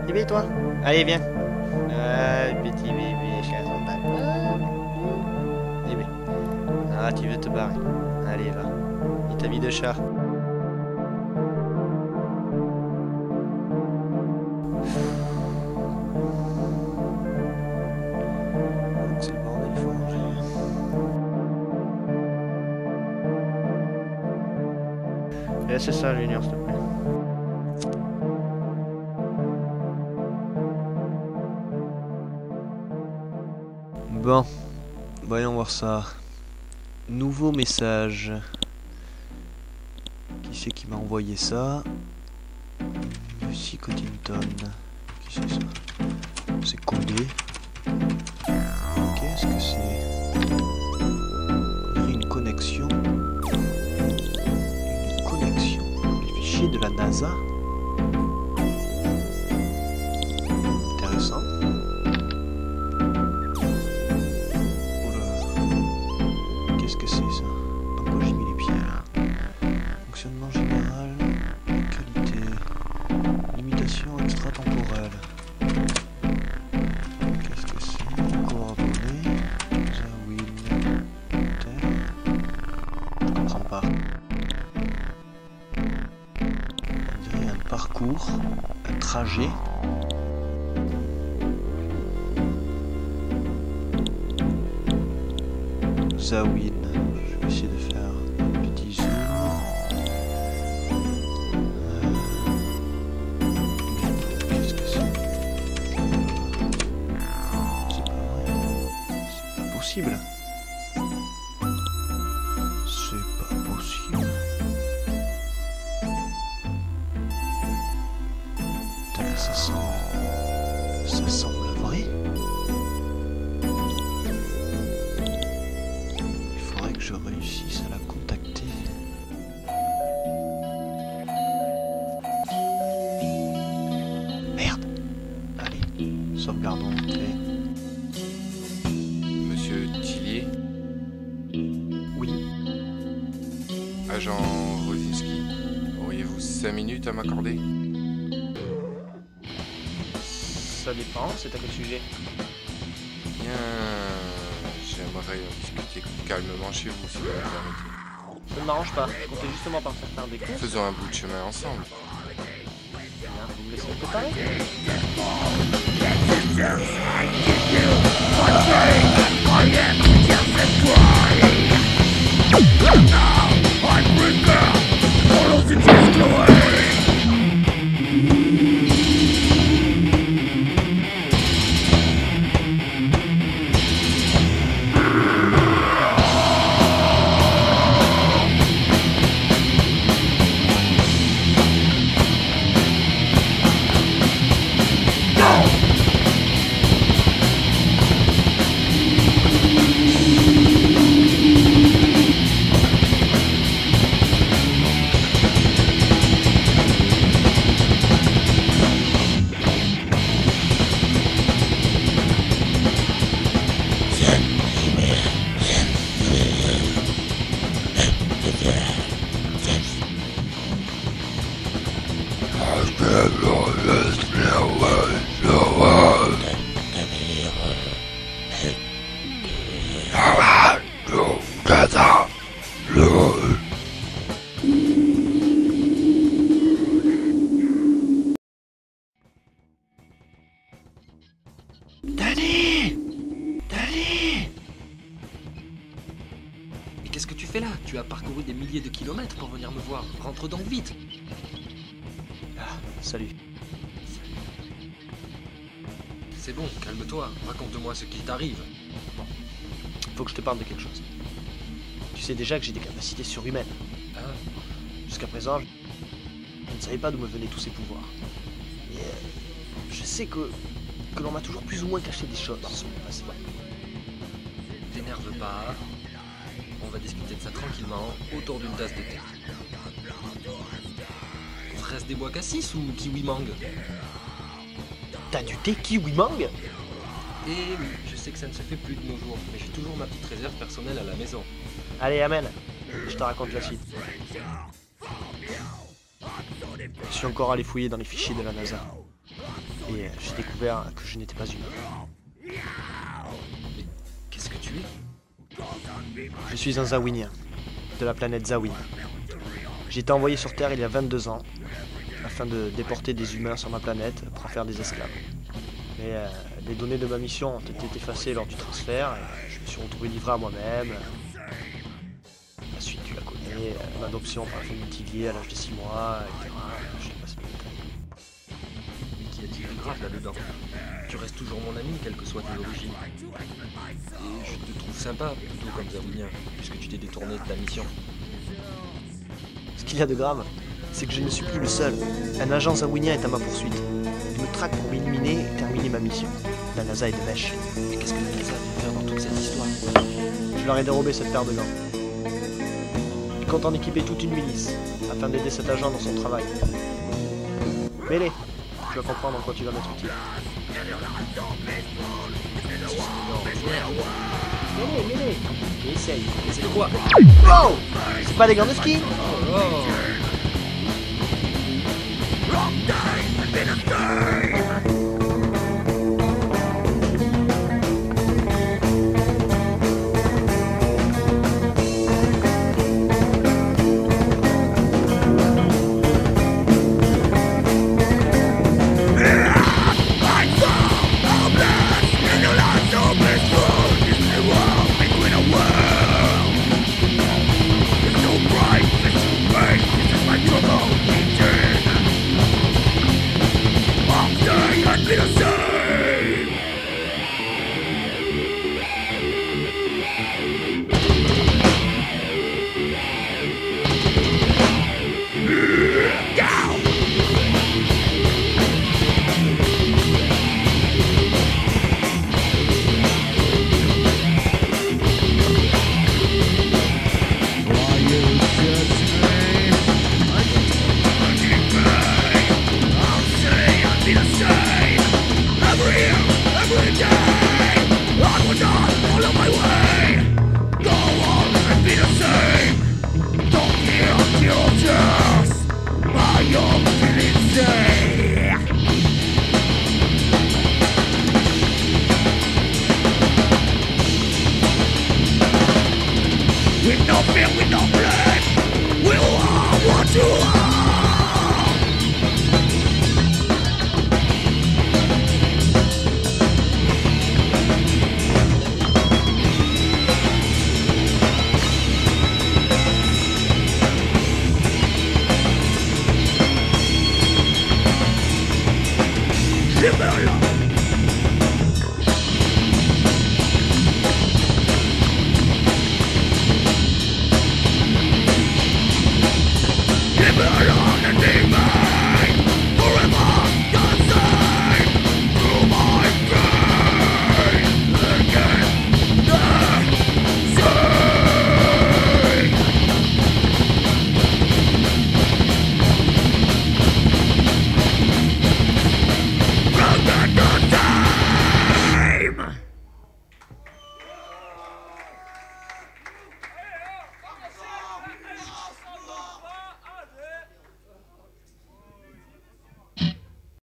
Bébé, toi? Allez, viens. Petit bébé, chez son papa. Bébé. Ah, tu veux te barrer. Allez, va. Il t'a mis de chat. C'est le bordel, il faut manger. Laisse ça, Junior, s'il te plaît. Bon, voyons voir ça. Nouveau message. Qui c'est qui m'a envoyé ça? Lucy Cottington. Qui c'est ça? C'est codé. Qu'est-ce que c'est? On dirait une connexion. Une connexion pour les fichiers de la NASA. Intéressant. Qu'est-ce que c'est ça? Dans quoi j'ai mis les pieds? Fonctionnement général, qualité, limitation extratemporelle. Qu'est-ce que c'est? Coordonnées, Zawin, Terre. Je comprends pas. On dirait un parcours, un trajet. Zawin. Je vais essayer de faire un petit zoom. Qu'est-ce que c'est? C'est pas vrai. C'est pas possible. C'est pas possible. Putain, ça semble vrai. Que je réussisse à la contacter. Merde. Allez, sauvegardons l'entrée. Monsieur Tillier, Oui. agent Rosinski, auriez-vous 5 minutes à m'accorder? Ça dépend, c'est à quel sujet? Bien, j'aimerais en discuter calmement chez vous, si vous me permettez. Ça ne m'arrange pas, je comptais justement partir faire des courses. Faisons un bout de chemin ensemble. Bien, vous me laissez me préparer? Mais qu'est-ce que tu fais là? Tu as parcouru des milliers de kilomètres pour venir me voir. Rentre donc vite. Ah, salut. C'est bon, calme-toi. Raconte-moi ce qui t'arrive. Faut que je te parle de quelque chose. Tu sais déjà que j'ai des capacités surhumaines. Ah, Jusqu'à présent, je ne savais pas d'où me venaient tous ces pouvoirs. Mais je sais que l'on m'a toujours plus ou moins caché des choses sur mon passé. t'énerve pas. On va discuter de ça tranquillement, autour d'une tasse de thé. Fraise des bois cassis ou kiwi mangue? T'as du thé kiwi mangue? Eh oui, je sais que ça ne se fait plus de nos jours, mais j'ai toujours ma petite réserve personnelle à la maison. Allez, amène. Je te raconte la suite. Je suis encore allé fouiller dans les fichiers de la NASA. et j'ai découvert que je n'étais pas humain. Qu'est-ce que tu es? Je suis un Zawinien, de la planète Zawin. J'ai été envoyé sur Terre il y a 22 ans, afin de déporter des humains sur ma planète pour en faire des esclaves. Mais les données de ma mission ont été effacées lors du transfert, et je me suis retrouvé livré à moi-même. La suite, tu la connais, l'adoption par la famille Tivier à l'âge de 6 mois, etc. Je te passe le détail. Mais qu'y a-t-il de grave là-dedans? Tu restes toujours mon ami, quelles que soient tes origines. Et je te trouve sympa, plutôt comme Zawinien, puisque tu t'es détourné de ta mission. Ce qu'il y a de grave, c'est que je ne suis plus le seul. Un agent zawinien est à ma poursuite. Il me traque pour m'éliminer et terminer ma mission. La NASA est de mèche. Mais qu'est-ce que la NASA vient faire dans toute cette histoire? Je leur ai dérobé cette paire de gants. Il compte en équiper toute une milice, afin d'aider cet agent dans son travail. Mêlé, tu vas comprendre en quoi tu vas m'être utile. Mêlé, essaye. Mais c'est quoi? Wow! C'est pas des gants de ski? Oh! With no fear, with no blood, we are what you are. Live our life.